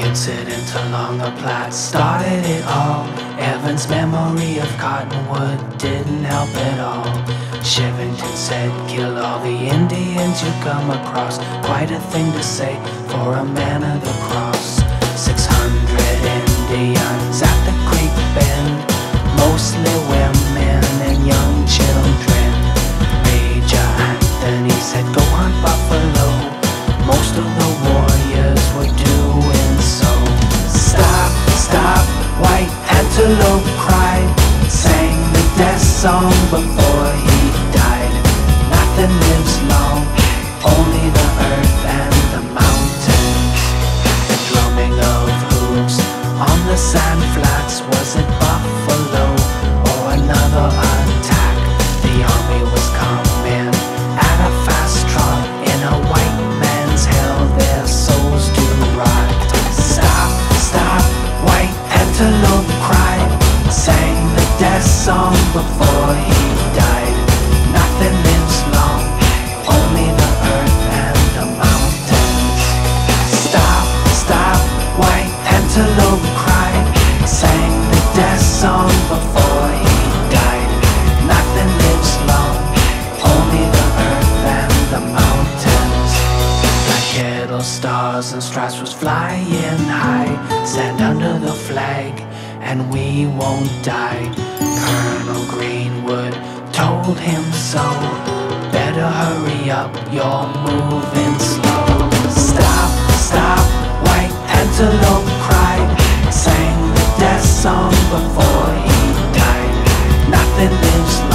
Incident along the Platte started it all. Evan's memory of Cottonwood didn't help at all. Shivington said, kill all the Indians you come across. Quite a thing to say for a man of the cross. 600 Indians at the creek bend, mostly women and young children. Major Anthony said, go hunt buffalo. Most of the warriors were doing so. Stop, stop, white antelope cried, sang the death song before he died. Nothing lives long, only the earth and the mountains. The drumming of hooves on the sand flats, was it buffalo or another attack? The army was coming at a fast trot, in a white man's hell their souls do rot. Stop, stop, white antelope cried, sang the death song before he died. Nothing lives long, only the earth and the mountains. Stop, stop, white antelope cried, sang the death song before he died. Nothing lives long, only the earth and the mountains. Black kettle stars and stripes was flying high. Stand under the flag and we won't die. Colonel Greenwood told him so. Better hurry up, you're moving slow. Stop, stop, white antelope cried, sang the death song before he died. Nothing lives